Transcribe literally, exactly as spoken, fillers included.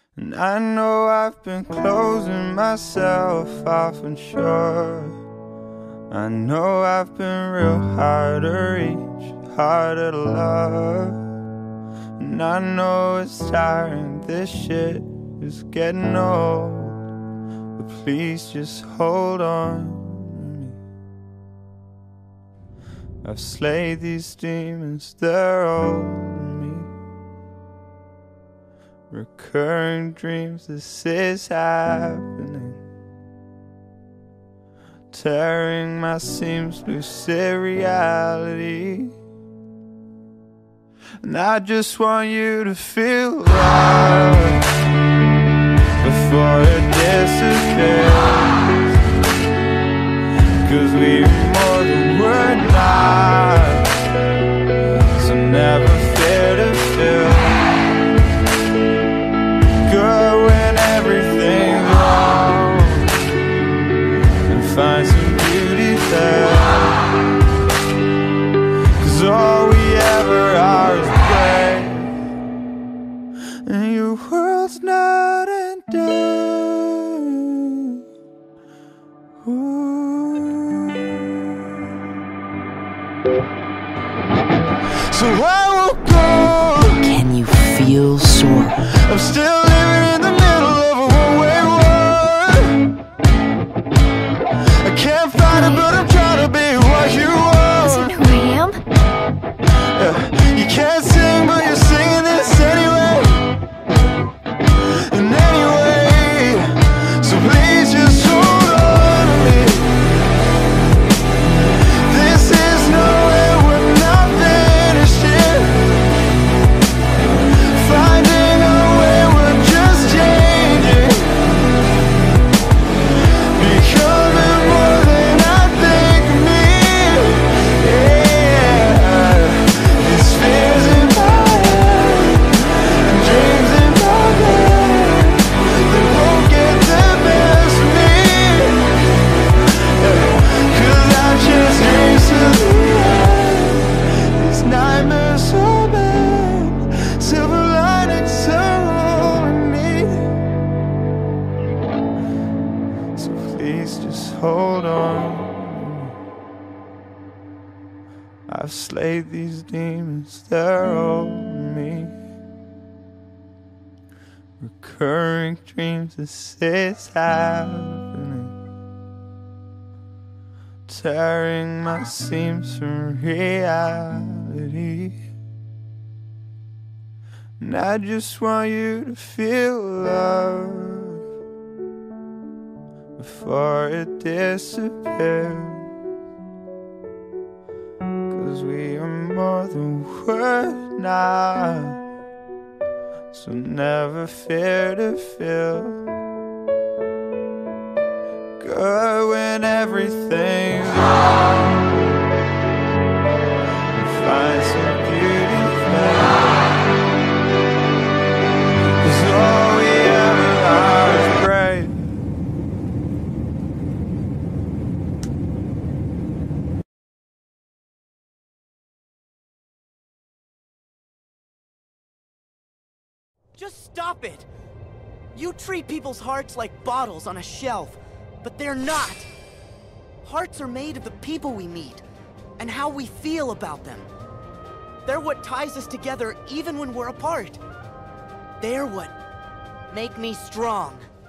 And I know I've been closing myself off and sure. I know I've been real hard to reach, harder to love. And I know it's tiring, this shit is getting old. But please just hold on to me. I've slayed these demons, they're old to me. Recurring dreams, this is happening. Tearing my seams, lucid reality. And I just want you to feel love before it disappears. Cause we're more than we're not, so never fear to feel good when everything's wrong, and find some beauty there. Cause all we ever are is gray, and your world's not ending. Ooh. So I will go. Can you feel sore? I'm still living in the middle of a one-way war. I can't find it, but I'm trying to be what you are. Isn't who I am? Yeah. You can't sing, but you're singing this anyway. And anyway, so please just hold on to me. This is nowhere, we're not finished yet. Finding our way, we're just changing. Becoming more than I think of me. Yeah. These fears in my head and dreams in my bed, they won't get the best of me. Yeah. Cause I just dreams to the end. These nightmares so bad, silver linings are all I need. So please just hold on. I've slayed these demons, they're all me. Recurring dreams, this is happening. Tearing my seams from reality. And I just want you to feel love before it disappears. Cause we are more than we're not, so never fear to feel good when everything's wrong, and find some beauty there. Cause all we ever are is bright. Just stop it! You treat people's hearts like bottles on a shelf, but they're not. Hearts are made of the people we meet, and how we feel about them. They're what ties us together even when we're apart. They're what make me strong.